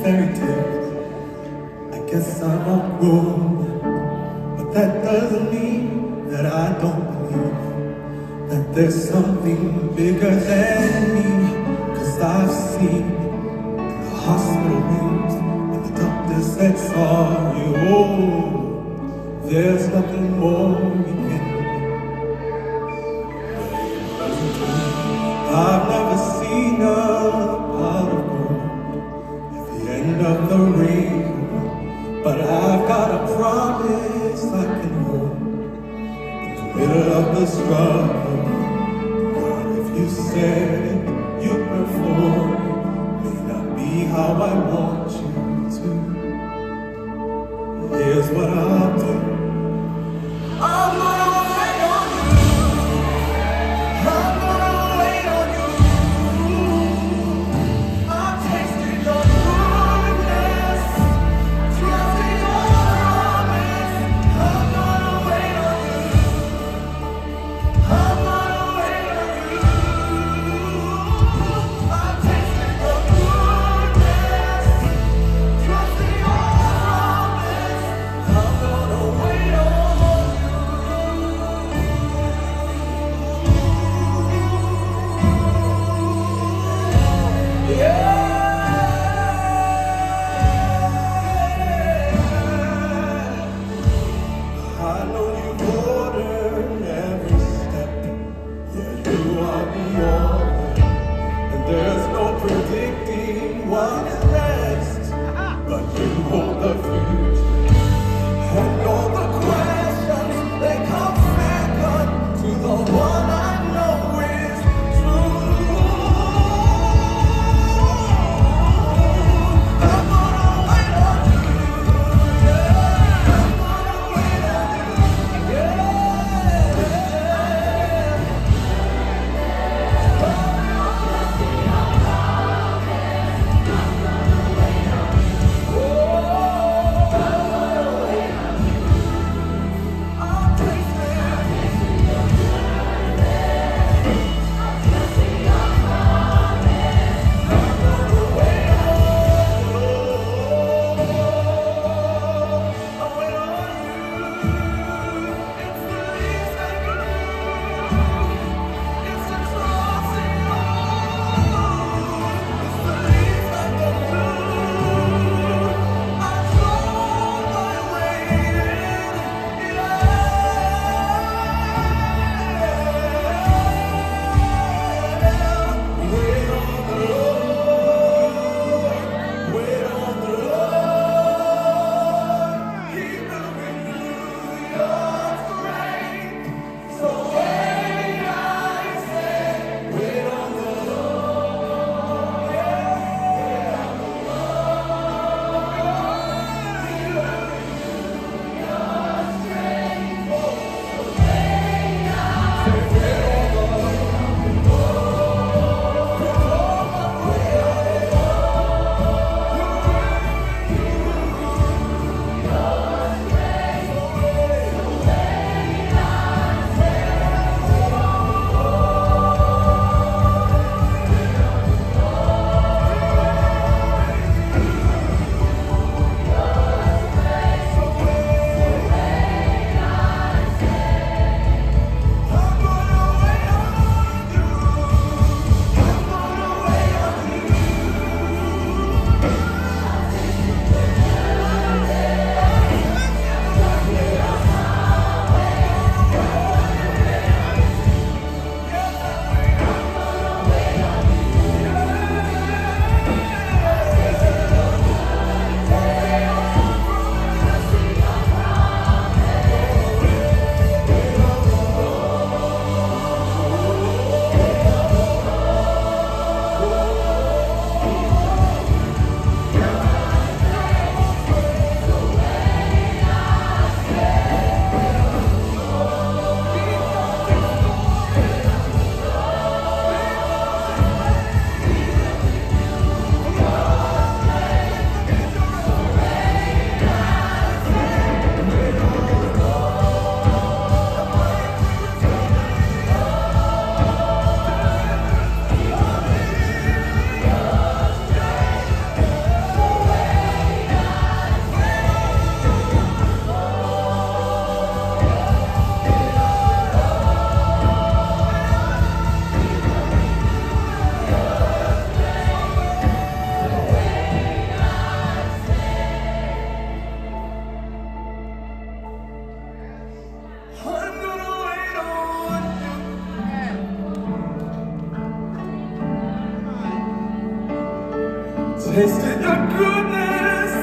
fairy tales. I guess I'm outgrown, but that doesn't mean that I don't believe that there's something bigger than me. 'Cause I've seen in the hospital rooms when the doctor said sorry, oh, there's nothing more we can do. I've never seen a pot of gold at the end of the rainbow, but I've got a promise I can hold in the middle of the struggle. God, if you said it, you perform it. May not be how I want you to. Here's what I'll do. I'm gonna wait on you. I'm gonna wait on you. I've tasted your goodness, trusting your promise. I'm gonna wait on you. I'm gonna wait on you. I've tasted your goodness, trusting your promise. I'm gonna wait on you. Yeah. I know you've ordered every step. Yeah, you are the author, and there's no predicting what's next. But you hold the future, and all the questions, they come second to the one I know is true. I'm gonna wait on you. Yeah. I'm gonna wait on you. Yeah. I'm Tasted your goodness